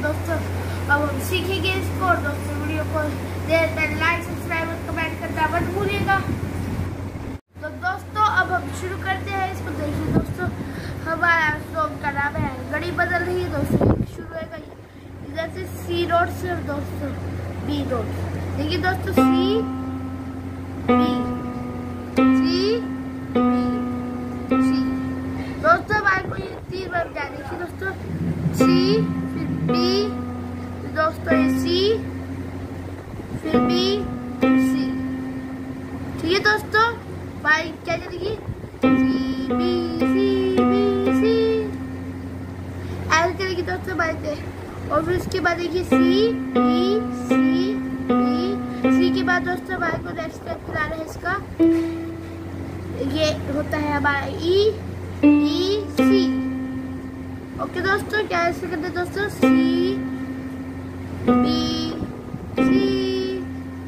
दोस्तों अब हम सीखेंगे इसको। और दोस्तों वीडियो को देर में लाइक सब्सक्राइब और कमेंट करना मत भूलिएगा। तो दोस्तों अब हम शुरू करते हैं इसको। देखिए दोस्तों हमारा सॉन्ग का नाम है घड़ी बदल रही है। दोस्तों शुरू होगा इधर से सी नोट से दोस्तों बी नोट। देखिए दोस्तों C B C B C. दोस्तों हमारे को ये 3 बार बजा। देखिए दोस्तों सी फिर बी दोस्तों ये सी फिर बी सी। ठीक है दोस्तों भाई क्या चलेगी सी बी सी ऐसे करेगी दोस्तों बाई। और फिर उसके बाद देखिए सी बी सी के बाद दोस्तों हमारे को नेक्स्ट स्टेप कराना है इसका। ये होता है हमारा ई सी। ओके दोस्तों क्या ऐसे करते हैं दोस्तों C B C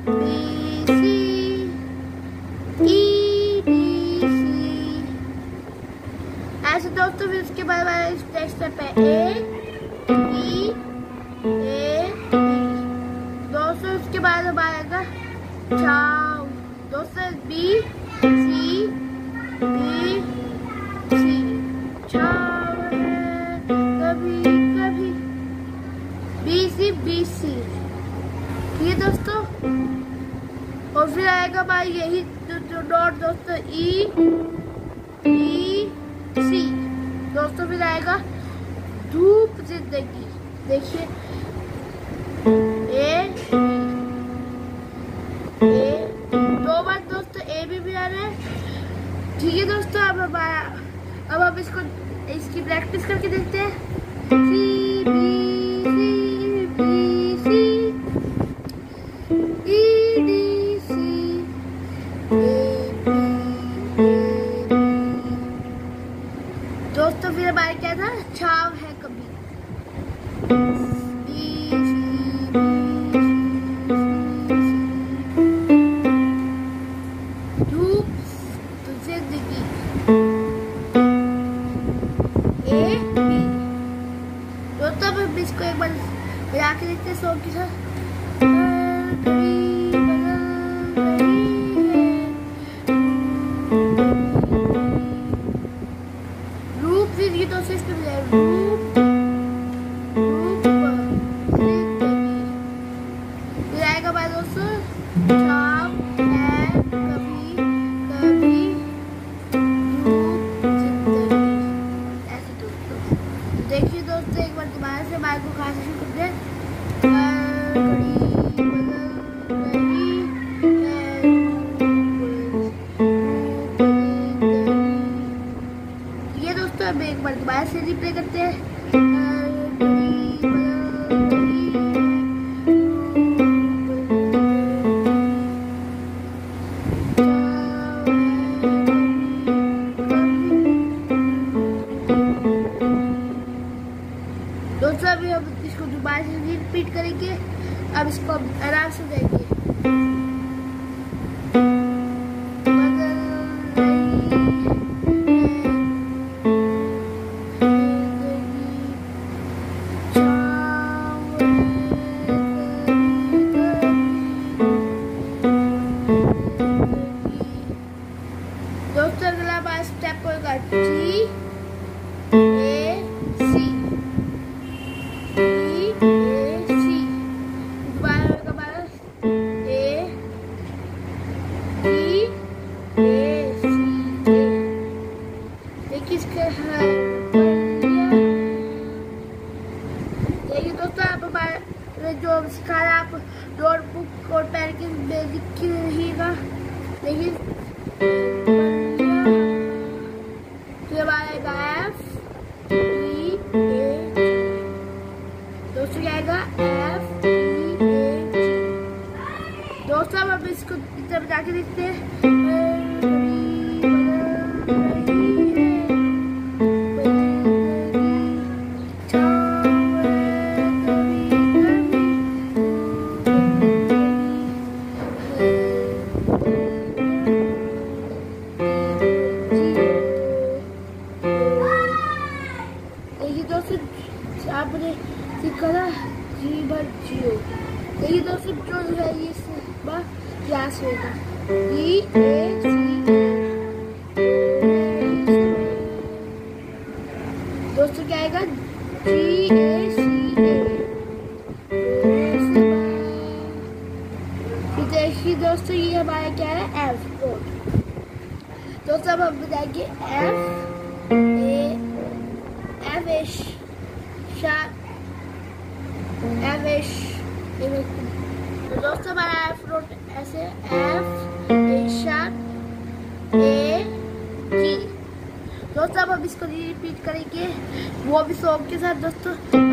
E D C ऐसे दोस्तों। फिर उसके बाद हमारा नेक्स्ट स्टेप है ए दोस्तों। उसके बाद हमारा चाव दोस्तों बी सी चाव है कभी कभी बी सी। ठीक है दोस्तों। और फिर आएगा भाई यही जो नोट दोस्तों ई सी दोस्तों। फिर आएगा धूप जिंदगी। देखिए ए 2 बार दोस्तों ए भी आ रहा है। ठीक है दोस्तों अब हम इसकी प्रैक्टिस करके देखते हैं। C B C E D C दोस्तों। फिर हमारे क्या था छाव है कभी धूप जिंदगी ए बी दोस्तों। अब हम इसको एक बार बजा के देखते हैं सॉन्ग के साथ। रूप फिर ये दोस्तों इसको रूप फिर आएगा भाई दोस्तों छाव है कभी कभी धूप जिंदगी ऐसे दोस्तों। देखिए दोस्तों एक बार दोबारा से बाइक को खाना शुरू कर दे। ये दोस्तों अब एक बार दोबारा से रिप्ले करते हैं। दोस्तों अभी हम इसको दोबारा से रिपीट करेंगे। अब इसको आराम से देंगे। दोस्तों अगला बार स्टेप होगा जी ए सी देखिए दोस्तों आप हमारे जो सिखा रहा आप नोटबुक और पेन के लिख रहिएगा। देखिए फिर हमारा एफ ई ए दोस्तों क्या आएगा एफ ई ए। दोस्तों अब हम इसको इतना बजा के देखते हैं। आपने सीखा ना। जी भर जियो। देखिए दोस्तों जो है ये यहाँ से होगा GHARI। दोस्तों क्या आएगा GHARI। देखिए दोस्तों ये हमारा क्या है F रोड। दोस्तों अब हम बताएंगे तो दोस्तों हमारा F रोड ऐसे FAG। दोस्तों अब हम इसको रिपीट करेंगे वो भी सॉन्ग के साथ। दोस्तों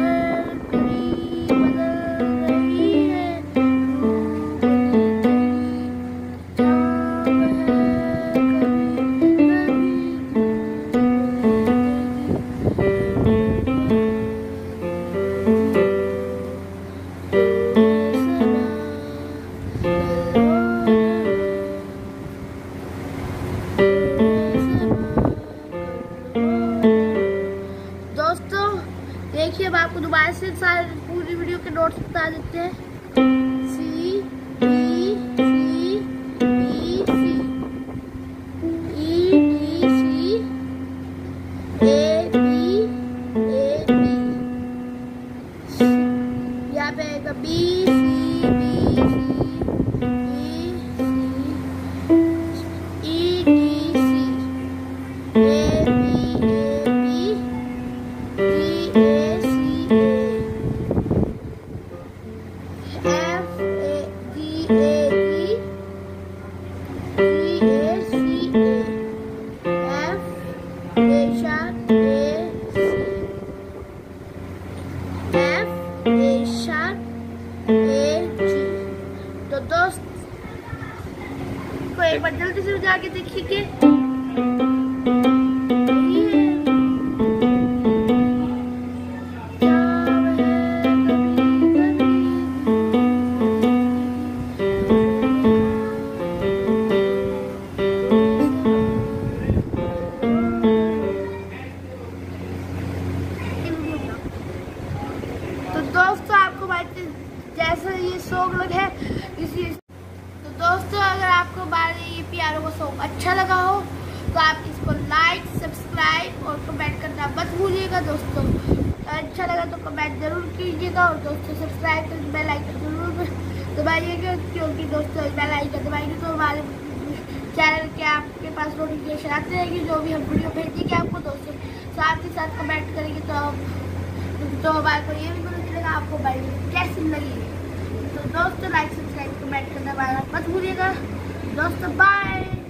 देखिए अब आपको दोबारा से सारे पूरी वीडियो के नोट्स बता देते हैं। C E C E C E D C A B यहाँ पे आएगा B C B C E D C A B तो दोस्त को एक बार जल्दी से जाके देखिए। तो दोस्तों आपको जैसा ये सॉन्ग लगा है इसी। तो दोस्तों अगर आपको हमारे ये प्यारों का सॉन्ग अच्छा लगा हो तो आप इसको लाइक सब्सक्राइब और कमेंट करना मत भूलिएगा। दोस्तों अच्छा लगा तो कमेंट जरूर कीजिएगा और दोस्तों सब्सक्राइब कर बेल आइकन जरूर दबाइएगा, क्योंकि दोस्तों बेल आइकन दबाएंगे तो हमारे चैनल के आपके पास नोटिफिकेशन आती रहेगी जो भी हम वीडियो भेजेंगे आपको। दोस्तों साथ ही साथ कमेंट करेंगे तो हमारे को ये भी पता चलेगा आपको वीडियो कैसी लगी। तो दोस्तों लाइक सब्सक्राइब कमेंट करना मत भूलिएगा। दोस्तों बाय।